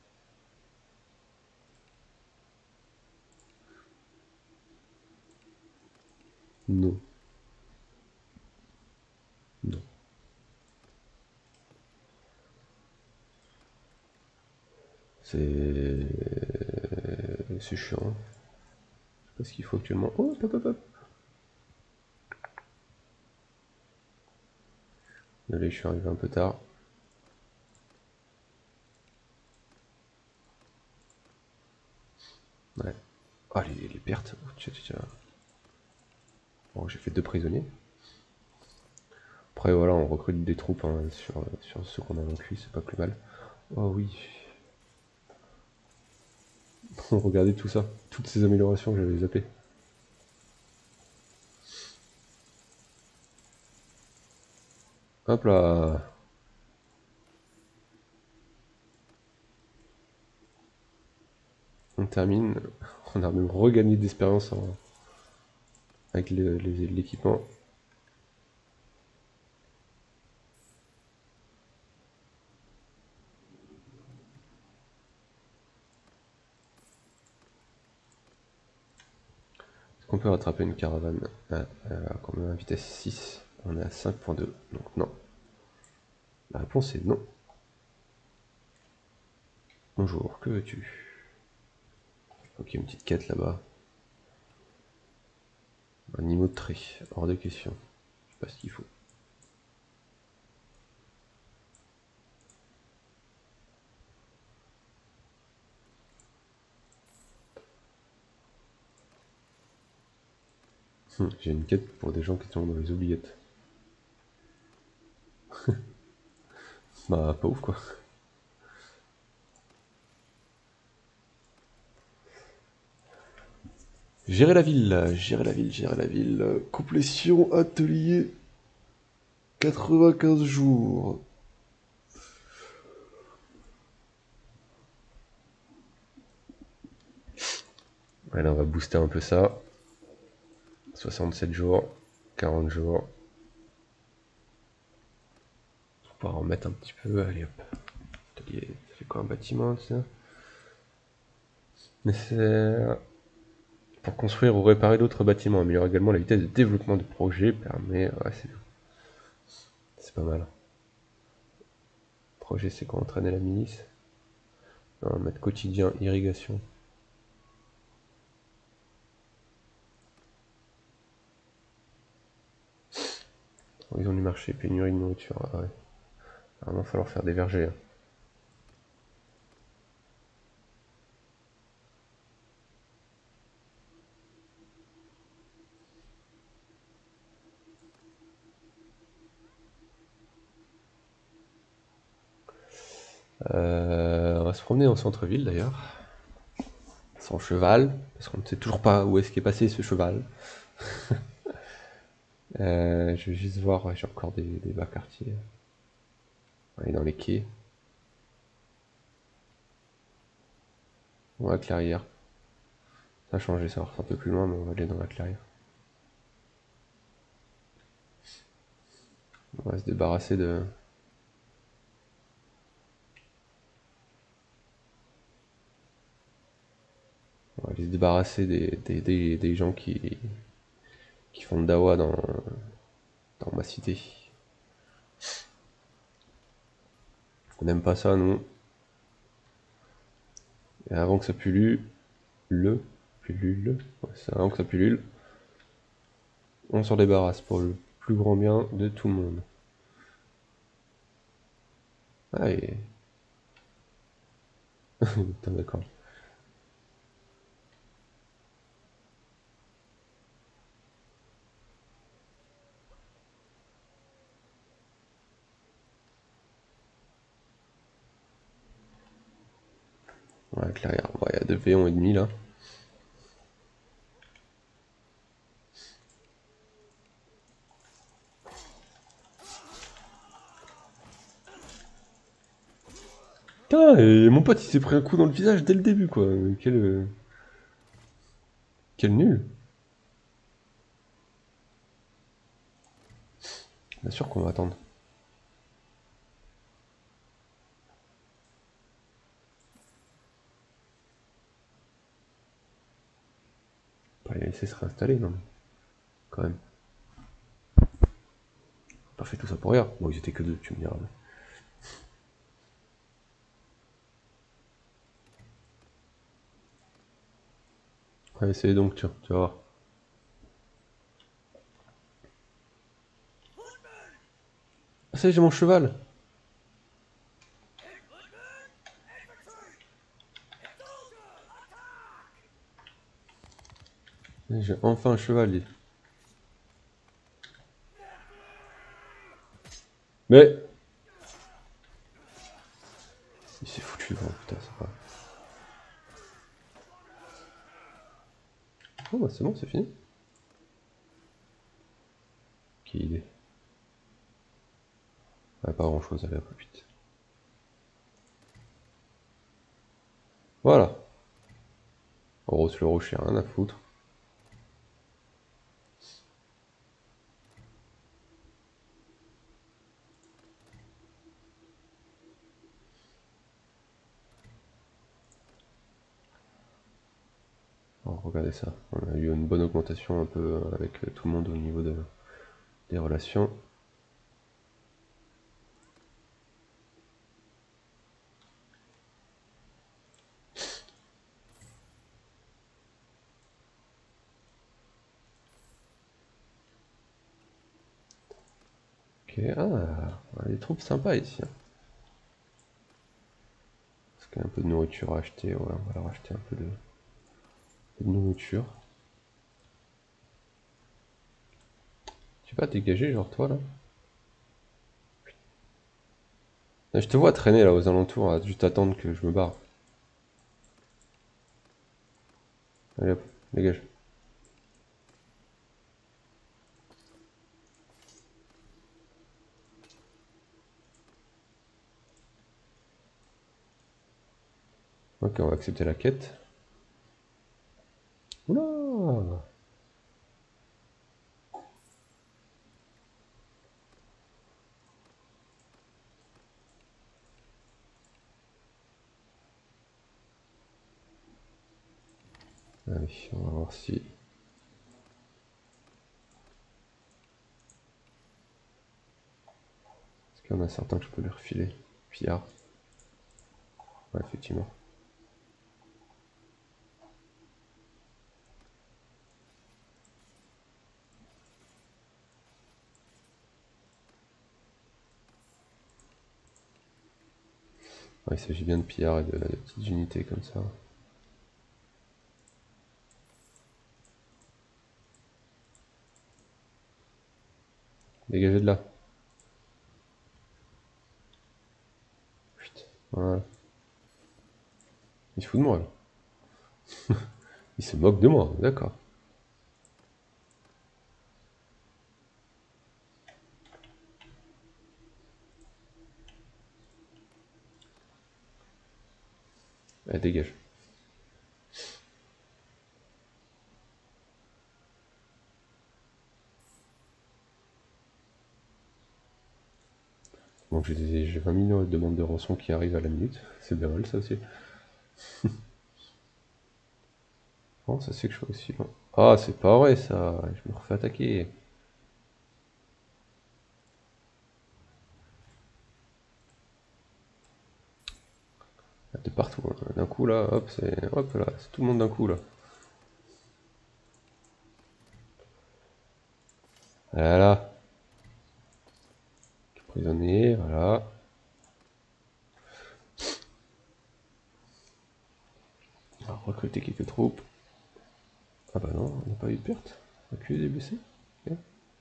Non. Non. C'est. C'est chiant. Je sais pas ce qu'il faut actuellement. Oh, hop, hop, hop. Désolé, je suis arrivé un peu tard. Ouais. Ah, les, les pertes. Oh, tiens, tiens. Bon, j'ai fait deux prisonniers. Après, voilà, on recrute des troupes hein, sur, sur ceux qu'on a vaincus, c'est pas plus mal. Oh oui. Regardez tout ça. Toutes ces améliorations que j'avais zappées. Hop là. On termine. On a même regagné d'expérience en... avec l'équipement. Est-ce qu'on peut rattraper une caravane à, à, à, à vitesse six? On est à cinq point deux, donc non. La réponse est non. Bonjour, que veux-tu? Ok, une petite quête là-bas. Un niveau de trait, hors de question. Je sais pas ce qu'il faut. Hum, J'ai une quête pour des gens qui sont dans les oubliettes. Bah, pas ouf quoi. Gérer la ville, gérer la ville, gérer la ville. Complétion atelier. quatre-vingt-quinze jours. Ouais, là on va booster un peu ça. soixante-sept jours, quarante jours. pouvoir en mettre un petit peu. Allez hop. Atelier, ça fait quoi un bâtiment ça? Nécessaire pour construire ou réparer d'autres bâtiments. Améliore également la vitesse de développement du projet. Permet. Ouais, c'est c'est pas mal. Projet, c'est quoi? Entraîner la milice. Non, mettre quotidien, irrigation. Horizon du marché, pénurie de nourriture. Ah ouais. Il va falloir faire des vergers. Hein. Euh, on va se promener en centre-ville d'ailleurs. Sans cheval, parce qu'on ne sait toujours pas où est-ce qu'est passé ce cheval. euh, je vais juste voir, ouais, j'ai encore des, des bas quartiers. On est dans les quais. On va à Clairière. Ça a changé, ça va un peu plus loin, mais on va aller dans la Clairière. On va se débarrasser de... On va aller se débarrasser des, des, des, des gens qui, qui font de dawa dans, dans ma cité. On n'aime pas ça, nous. Et avant que ça pullule, le pullule, ouais, c'est avant que ça pullule, on s'en débarrasse pour le plus grand bien de tout le monde. Ah, et... Putain, d'accord. Ouais, Clairière, il ouais, y a deux V on et demi là. Putain, et mon pote il s'est pris un coup dans le visage dès le début quoi. Quel, euh, quel nul. Bien sûr qu'on va attendre. Pas les laisser se réinstaller, non. Quand même. Pas fait tout ça pour rien. Bon, ils étaient que deux, tu me diras. Ouais, essayez donc, tiens, tu vas voir. Ah, ça y est, j'ai mon cheval. J'ai enfin un cheval. Mais il s'est foutu devant, putain, c'est pas. Oh bah c'est bon, c'est fini. Quelle idée. Ouais, pas grand chose, allez, un peu vite. Voilà. Rose le rocher, rien à foutre. Alors, regardez ça. On a eu une bonne augmentation un peu avec tout le monde au niveau de, des relations. Ok, ah, on a des troupes sympas ici. Hein. Parce qu'il y a un peu de nourriture à acheter, ouais, on va leur acheter un peu de, de nourriture. Tu vas dégager, genre toi là. Je te vois traîner là aux alentours, à juste attendre que je me barre. Allez hop, dégage. Ok, on va accepter la quête. Oula! Allez, on va voir si... Est-ce qu'il y en a certains que je peux lui refiler? Pillard. Ouais, effectivement. Ouais, il s'agit bien de pillards et de, de petites unités comme ça. Dégagez de là. Putain, voilà. Il se fout de moi là. Il se moque de moi, d'accord. Allez, dégage. Donc j'ai vingt millions de demandes de rançon qui arrivent à la minute. C'est bien mal ça aussi. Oh, ça c'est que je fais aussi. Hein. Ah, c'est pas vrai ça. Je me refais attaquer. De partout. Hein. D'un coup là, hop, c'est. Hop là, c'est tout le monde d'un coup là. Voilà. Prisonnier, voilà. On va recruter quelques troupes. Ah bah non, on n'a pas eu de perte. Accusé des blessés. Okay.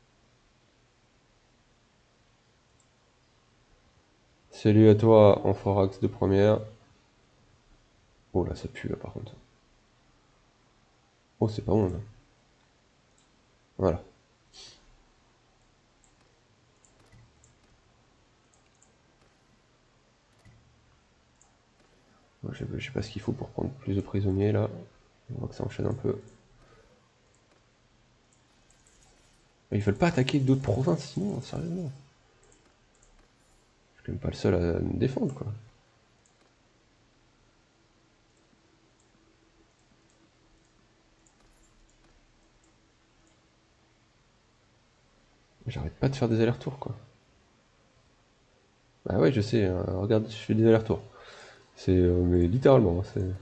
Salut à toi, Amphorax de première. Oh là, ça pue là par contre. Oh, c'est pas bon là. Voilà. Moi, je sais pas ce qu'il faut pour prendre plus de prisonniers là. On voit que ça enchaîne un peu. Ils veulent pas attaquer d'autres provinces sinon, sérieusement. Je suis quand même pas le seul à me défendre quoi. J'arrête pas de faire des allers-retours quoi. Bah ouais, je sais, hein, regarde, je fais des allers-retours. C'est. Euh, mais littéralement, hein, c'est.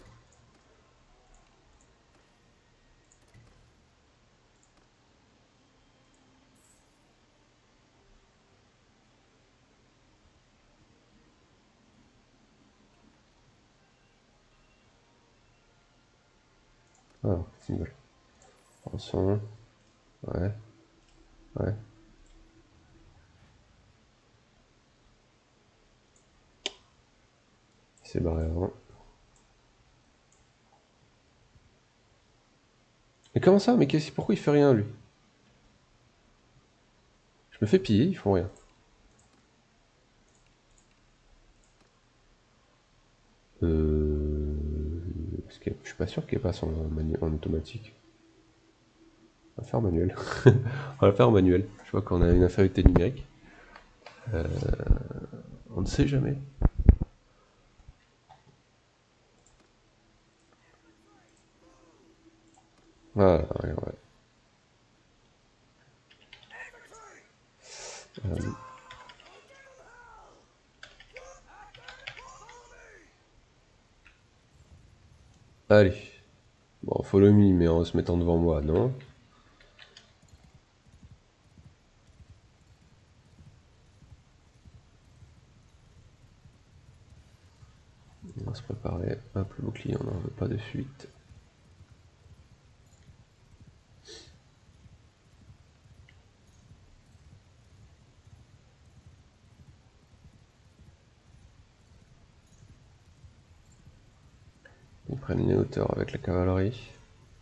Ah, single. Attention. Ouais, ouais. Il s'est barré avant. Mais comment ça? Mais qu'est-ce- pourquoi il fait rien lui? Je me fais piller, ils font rien. Euh... Parce que je suis pas sûr qu'il passe en, manu... en automatique. On va faire manuel. On va faire manuel. Je vois qu'on a une infériorité numérique. Euh... On ne sait jamais. Voilà, ouais, ouais. Euh... Allez. Bon, follow me, mais en se mettant devant moi, non? On va se préparer. Hop, le bouclier, on n'en veut pas de suite. Ils prennent les hauteurs avec la cavalerie.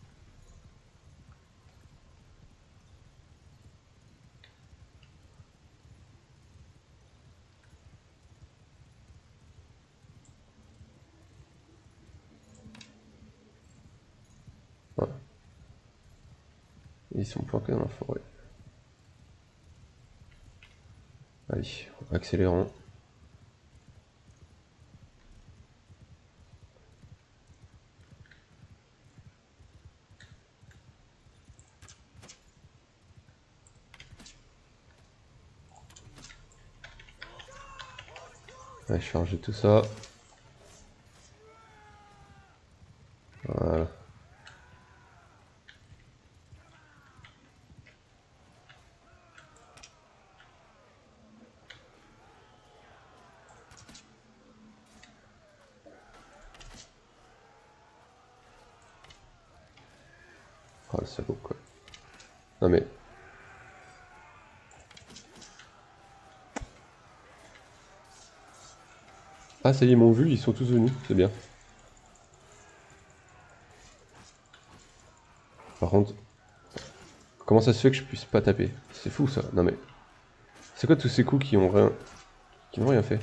Voilà. Ils sont planqués dans la forêt. Allez, accélérons. On va charger tout ça. Voilà. Oh le salaud quoi. Non mais... Ah ça y est, ils m'ont vu, ils sont tous venus, c'est bien. Par contre... Comment ça se fait que je puisse pas taper? C'est fou ça, non mais... C'est quoi tous ces coups qui ont rien... qui n'ont rien fait?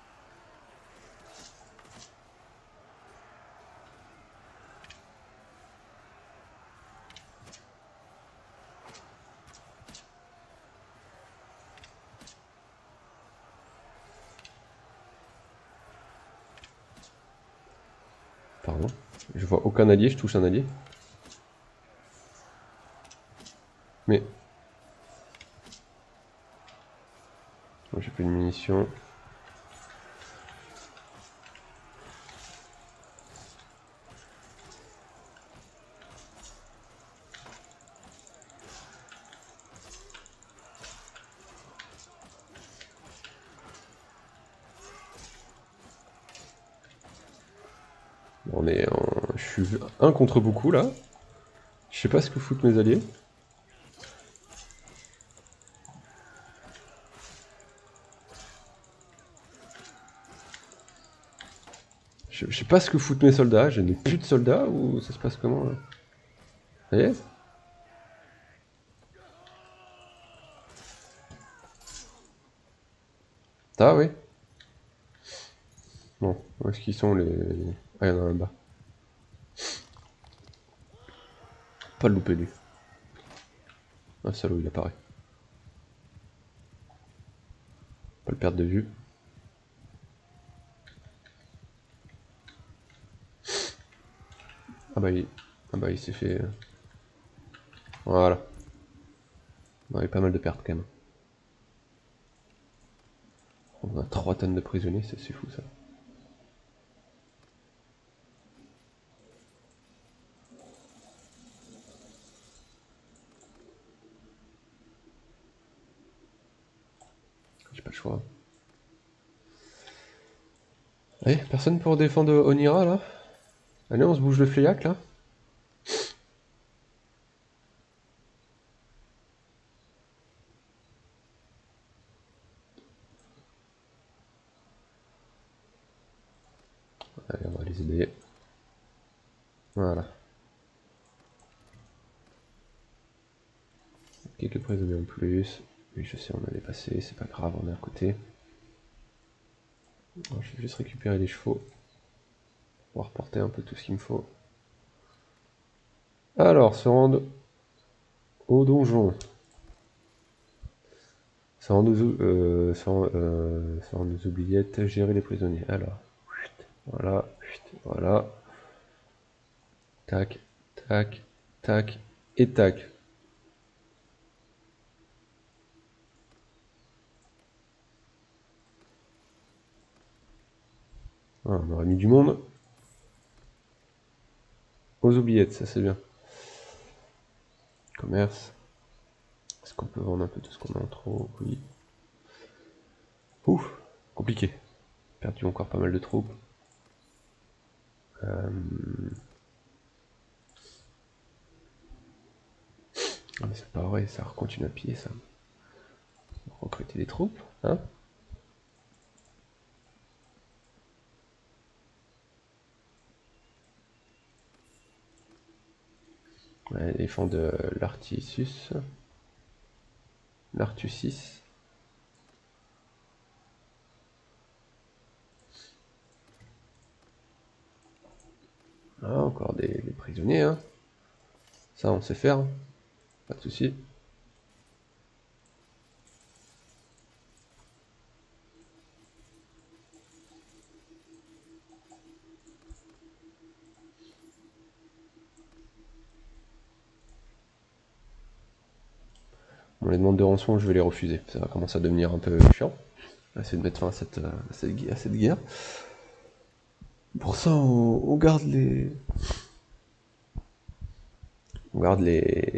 Pardon. Je vois aucun allié, je touche un allié. Mais... Bon, j'ai plus de munitions. On est en... Je suis un contre beaucoup là. Je sais pas ce que foutent mes alliés. Je, je sais pas ce que foutent mes soldats. Je n'ai plus de soldats ou ça se passe comment là? Ça y est? Ah oui. Bon, où est-ce qu'ils sont les... Ah, il y en a un là-bas. Pas le louper lui. Ah salaud, il apparaît. Pas le perdre de vue. Ah bah il, ah bah, il s'est fait... Voilà. On avait pas mal de pertes quand même. On a trois tonnes de prisonniers, c'est fou ça. J'ai pas le choix. Allez, personne pour défendre Onira là? Allez, on se bouge le Fléac là. Allez, on va les aider. Voilà. Quelques prisonniers en plus. Oui, je sais, on a dépassé, c'est pas grave, on est à côté. Alors, je vais juste récupérer les chevaux. Pour reporter un peu tout ce qu'il me faut. Alors, se rendre au donjon. Se rendre aux, euh, se rendre, euh, se rendre aux oubliettes, gérer les prisonniers. Alors, voilà, voilà. Tac, tac, tac, et tac. Ah, on aurait mis du monde. Aux oubliettes, ça c'est bien. Commerce. Est-ce qu'on peut vendre un peu tout ce qu'on a en trop? Oui. Ouf, compliqué. Perdu encore pas mal de troupes. Euh... Ah mais c'est pas vrai, ça continue à piller ça. Recruter des troupes, hein? Ouais, les fonds de l'Artissus. L'Artusis. Ah, encore des, des prisonniers, hein. Ça, on sait faire. Pas de soucis. Bon, les demandes de rançon, je vais les refuser. Ça va commencer à devenir un peu chiant. On va essayer de mettre fin à cette, à cette, à cette guerre. Pour ça, on, on garde les... On garde les,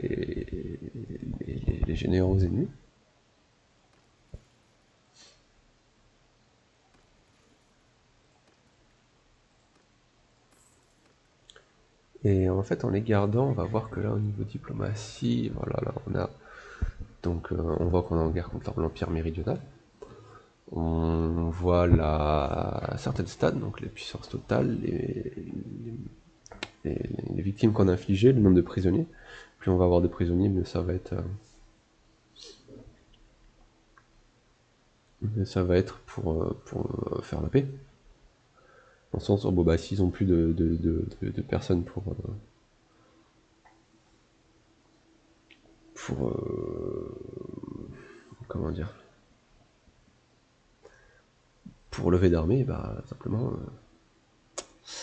les, les généraux ennemis. Et en fait, en les gardant, on va voir que là, au niveau diplomatie, voilà, là, on a... Donc, euh, on voit qu'on est en guerre contre l'Empire méridional. On voit la... certaines stades, donc les puissances totales, les, les, les victimes qu'on a infligées, le nombre de prisonniers. Plus on va avoir de prisonniers, mieux ça va être... Euh... mieux ça va être pour, euh, pour euh, faire la paix. Dans le sens où, bon, bah, s'ils ont plus de, de, de, de, de personnes pour... Euh, pour... Euh, comment dire, pour lever d'armée, bah simplement euh,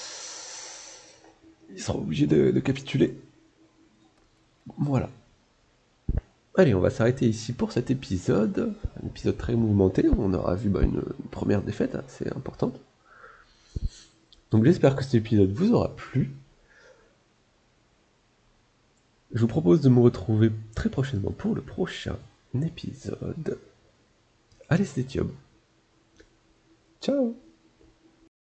ils seront obligés de, de capituler. Voilà. Allez, on va s'arrêter ici pour cet épisode. Un épisode très mouvementé. On aura vu bah, une, une première défaite assez importante. Donc j'espère que cet épisode vous aura plu. Je vous propose de me retrouver très prochainement pour le prochain épisode. Allez, c'était Thiob. Ciao.